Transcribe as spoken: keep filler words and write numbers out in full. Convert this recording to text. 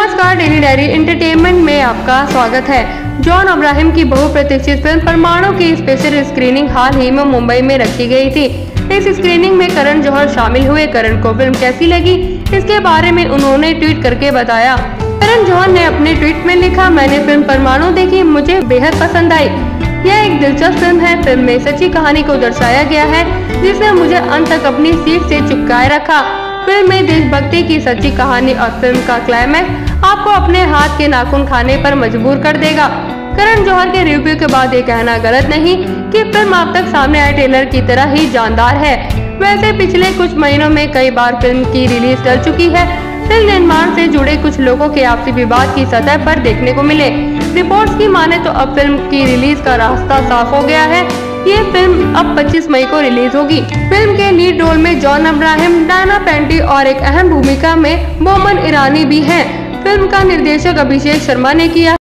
नमस्कार, daily diary entertainment में आपका स्वागत है। जॉन अब्राहम की बहुप्रतीक्षित फिल्म परमाणु की स्पेशल स्क्रीनिंग हाल ही में मुंबई में रखी गई थी। इस स्क्रीनिंग में करण जौहर शामिल हुए। करण को फिल्म कैसी लगी, इसके बारे में उन्होंने ट्वीट करके बताया। करण जौहर ने अपने ट्वीट में लिखा, मैंने फिल्म परमाणु देखी, मुझे बेहद पसंद आई। यह एक दिलचस्प फिल्म है। फिल्म में सच्ची कहानी को दर्शाया गया है, जिसने मुझे अंत तक अपनी सीट से चिपकाए रखा। फिल्म में देशभक्ति की सच्ची कहानी और फिल्म का क्लाइमैक्स आपको अपने हाथ के नाखून खाने पर मजबूर कर देगा। करण जौहर के रिव्यू के बाद ये कहना गलत नहीं कि फिल्म अब तक सामने आए ट्रेलर की तरह ही जानदार है। वैसे पिछले कुछ महीनों में कई बार फिल्म की रिलीज कर चुकी है। फिल्म निर्माण से जुड़े कुछ लोगों के आपसी विवाद की सतह पर देखने को मिले। रिपोर्ट्स की माने तो अब फिल्म की रिलीज का रास्ता साफ हो गया है। ये फिल्म अब पच्चीस मई को रिलीज होगी। फिल्म के लीड रोल में जॉन अब्राहम, डायना पेंटी और एक अहम भूमिका में मोमन ईरानी भी हैं। फिल्म का निर्देशक अभिषेक शर्मा ने किया।